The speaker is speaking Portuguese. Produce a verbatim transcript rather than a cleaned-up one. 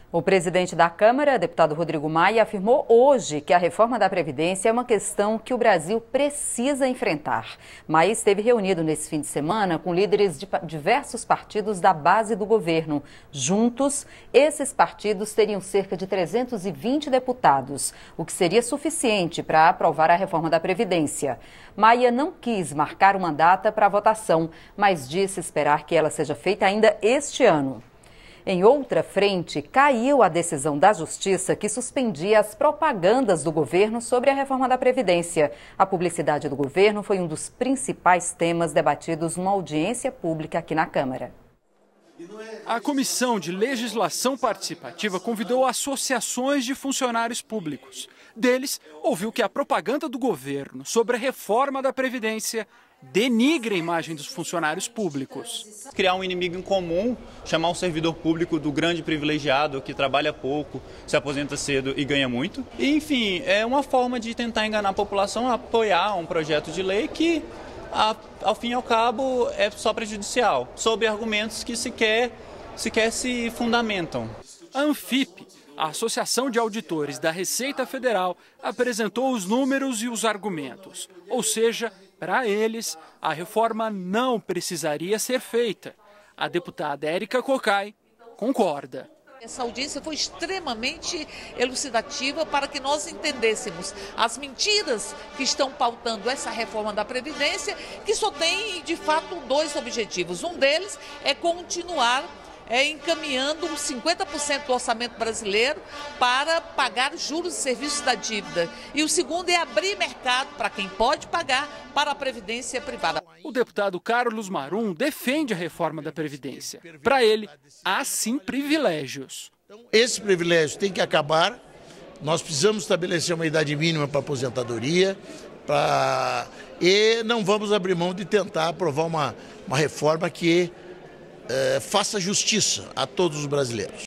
O presidente da Câmara, deputado Rodrigo Maia, afirmou hoje que a reforma da Previdência é uma questão que o Brasil precisa enfrentar. Maia esteve reunido nesse fim de semana com líderes de diversos partidos da base do governo. Juntos, esses partidos teriam cerca de trezentos e vinte deputados, o que seria suficiente para aprovar a reforma da Previdência. Maia não quis marcar uma data para a votação, mas disse esperar que ela seja feita ainda este ano. Em outra frente, caiu a decisão da Justiça que suspendia as propagandas do governo sobre a reforma da Previdência. A publicidade do governo foi um dos principais temas debatidos numa audiência pública aqui na Câmara. A Comissão de Legislação Participativa convidou associações de funcionários públicos. Deles, ouviu que a propaganda do governo sobre a reforma da Previdência denigra a imagem dos funcionários públicos. Criar um inimigo em comum, chamar um servidor público do grande privilegiado que trabalha pouco, se aposenta cedo e ganha muito. E, enfim, é uma forma de tentar enganar a população a apoiar um projeto de lei que, a, ao fim e ao cabo, é só prejudicial, sob argumentos que sequer, sequer se fundamentam. A Anfip, a Associação de Auditores da Receita Federal, apresentou os números e os argumentos. Ou seja, para eles, a reforma não precisaria ser feita. A deputada Érica Cocai concorda. Essa audiência foi extremamente elucidativa para que nós entendêssemos as mentiras que estão pautando essa reforma da Previdência, que só tem, de fato, dois objetivos. Um deles é continuar É, encaminhando uns cinquenta por cento do orçamento brasileiro para pagar juros e serviços da dívida. E o segundo é abrir mercado para quem pode pagar para a Previdência privada. O deputado Carlos Marum defende a reforma da Previdência. Para ele, há sim privilégios. Esse privilégio tem que acabar. Nós precisamos estabelecer uma idade mínima para aposentadoria pra... e não vamos abrir mão de tentar aprovar uma, uma reforma que É, faça justiça a todos os brasileiros.